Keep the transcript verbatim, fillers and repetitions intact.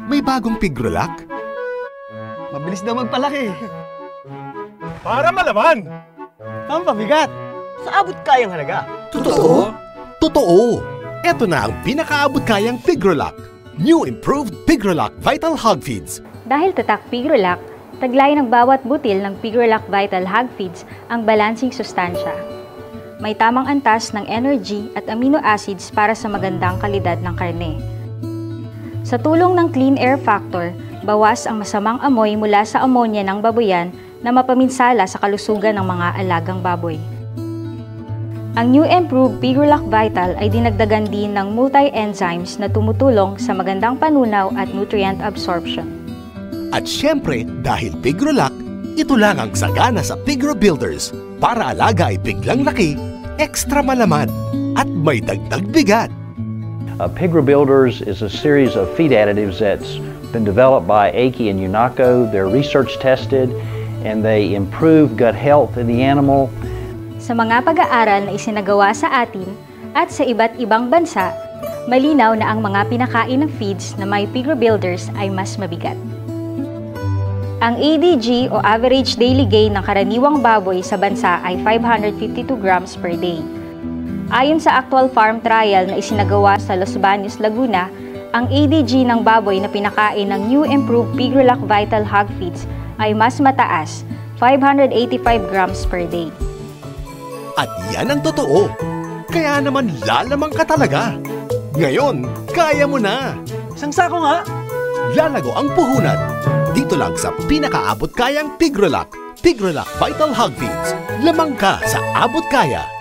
May bagong Pigrolac? Mabilis daw magpalaki. Para malaman! Pampabigat! Sa abot kayang halaga. Totoo? Totoo! Ito na ang pinakaabot kayang Pigrolac. New Improved Pigrolac Vital Hog Feeds. Dahil tatak Pigrolac, taglay ng bawat butil ng Pigrolac Vital Hog Feeds ang balansing sustansya. May tamang antas ng energy at amino acids para sa magandang kalidad ng karne. Sa tulong ng Clean Air Factor, bawas ang masamang amoy mula sa ammonia ng baboyan na mapaminsala sa kalusugan ng mga alagang baboy. Ang New Improved Pigrolac Vital ay dinagdagan din ng multi-enzymes na tumutulong sa magandang panunaw at nutrient absorption. At syempre, dahil Pigrolac, ito lang ang sagana sa Pigro Builders. Para alaga ay biglang laki, ekstra malaman, at may dagdag bigat. Uh, Pigro Builders is a series of feed additives that's been developed by Aki and Unaco. They're research tested and they improve gut health in the animal. Sa mga pag-aaral na isinagawa sa atin at sa iba't ibang bansa, malinaw na ang mga pinakain ng feeds na may Pigro Builders ay mas mabigat. Ang A D G o average daily gain ng karaniwang baboy sa bansa ay five hundred fifty-two grams per day. Ayon sa actual farm trial na isinagawa sa Los Baños, Laguna, ang A D G ng baboy na pinakain ng New Improved Pigrolac Vital Hog Feeds ay mas mataas, five hundred eighty-five grams per day. At yan ang totoo. Kaya naman lalamang ka talaga. Ngayon, kaya mo na. Isang sako nga. Lalago ang puhunan. Dito lang sa pinakaabot kayang Pigrolac. Pigrolac Vital Hog Feeds. Lamang ka sa abot kaya.